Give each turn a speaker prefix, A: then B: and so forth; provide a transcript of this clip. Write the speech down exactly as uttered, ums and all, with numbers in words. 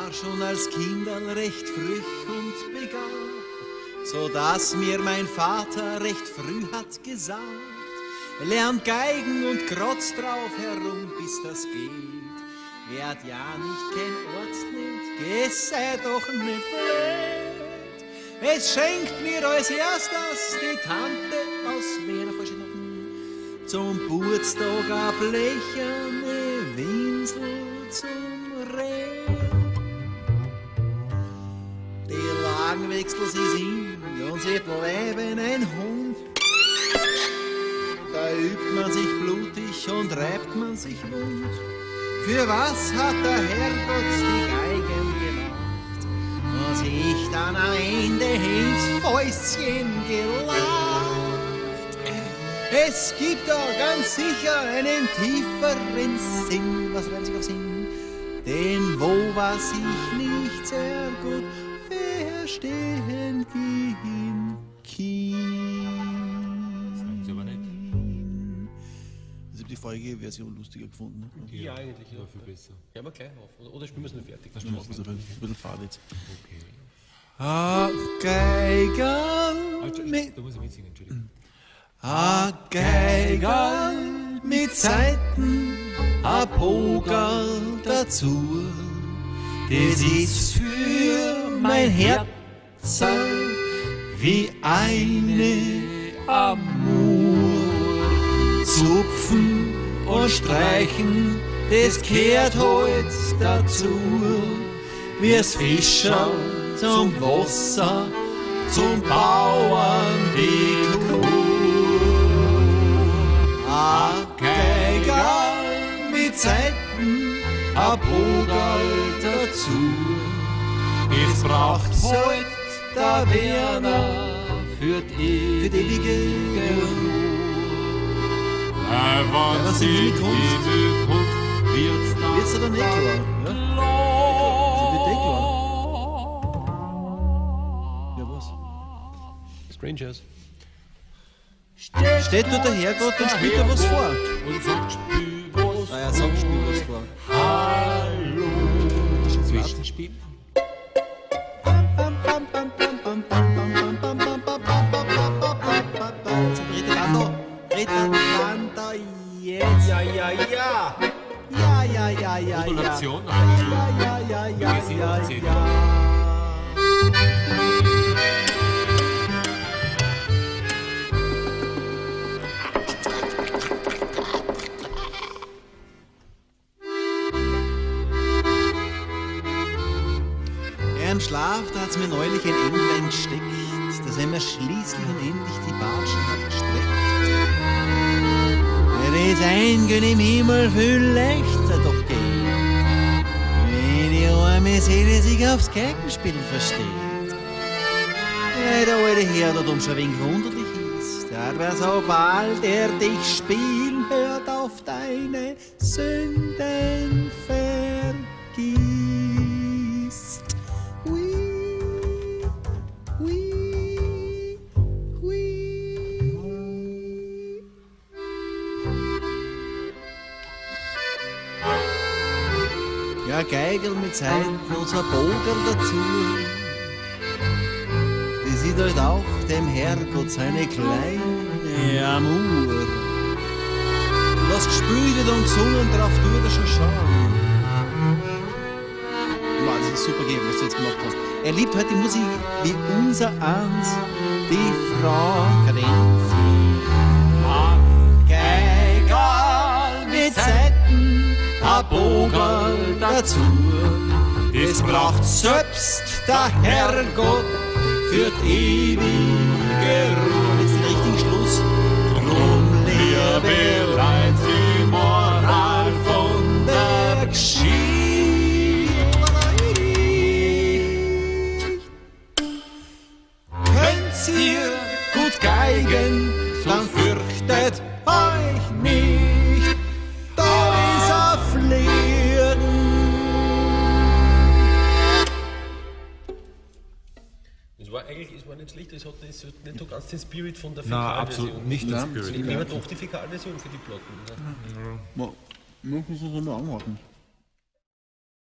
A: war schon als Kinderl recht früh und begabt, so dass mir mein Vater recht früh hat gesagt, lernt Geigen und krotzt drauf herum, bis das geht. Werd ja nicht kein Arzt nimmt, geh sei doch nicht blöd. Es schenkt mir als erstes die Tante aus Wiener Verschiedenen zum Geburtstag a blecherne Winsel zum Reh. Die Lagen wechseln sie hin und sie bleiben ein Hund. Da übt man sich blutig und reibt man sich wund. Für was hat der Herrgott die Geigen gemacht? Was ich dann am Ende ins Fäustchen gelacht. Es gibt da ganz sicher einen tieferen Sinn. Was reimt sich auf Sinn? Denn wo was ich nicht sehr gut verstehen kann. Die vorige Version lustiger gefunden.
B: Ja, ja eigentlich. Ja, viel besser. Ja, aber gleich auf. Oder, oder spielen wir es nur fertig?
A: Das spielen wir es ein bisschen fad jetzt.
B: Okay.
A: A Geigerl mit...
B: Da muss ich mitsingen, Entschuldigung.
A: A Geigerl mit Saiten, a Pogerl dazu. Das ist für mein Herz wie eine Amur. Zupfen und streichen, das gehört halt dazu. Wie's Fischer zum Wasser, zum Bauern die Kuh. A Geigerl mit Saiten, a Pogerl dazu. Es braucht halt der Werner für die, für die ewige Ruhe.
B: Wenn sie in die Himmel guckt, wird's dann
A: Wird's dann nicht klar? Ja? Sie wird eh klar. Ja, was?
B: Strangers.
A: Steht dort der Herrgott und spielt da was vor?
B: Und sagt, spiel was
A: Ah ja, sagt, spielt was vor.
B: Hallo. Zwischenspiel.
A: Jetzt.
B: Ja, ja, ja.
A: Ja, ja, ja, ja, ja.
B: Modulation.
A: Ja, ja, ja, ja,
B: Wir sind
A: ja,
B: auf zehn.
A: ja. Im Schlaf, da hat's mir neulich ein Englein gesteckt, dass er mir schließlich und endlich die Batschen hat gestreckt. Das Eingehen im Himmel viel leichter doch geht, wenn die arme Seele sich aufs Geigenspielen versteht. Ja, der alte Herr dort um schon ein wenig wunderlich ist, aber sobald er dich spielen hört, auf deine Sünden vergisst. Ja, Geigel mit Seiten und so ein Bogerl dazu. Die sieht halt auch dem Herrgott seine kleine Amur. Das gespielt wird und gesungen, drauf tut er schon schauen. Wow, das ist super gegeben, was du jetzt gemacht hast. Er liebt halt die Musik wie unser Eins, die Frankenzi. Geigel mit Seiten, a Bogerl dazu. Das braucht selbst der Herrgott für die ewige Ruhe. Jetzt den richtigen Schluss. Drum, liebe Leid, die Moral von der Geschichte. Könnt ihr gut geigen, dann fürchtet euch nicht. Da ist er fliegen.
B: Es war eigentlich, es war nicht schlecht, es hat nicht so, nicht so ganz den Spirit von der
C: Nein,
B: Fäkalversion.
C: absolut nicht den Spirit.
B: Ich nehme doch die Fäkalversion für die Platten.
A: Man muss es mal anhalten.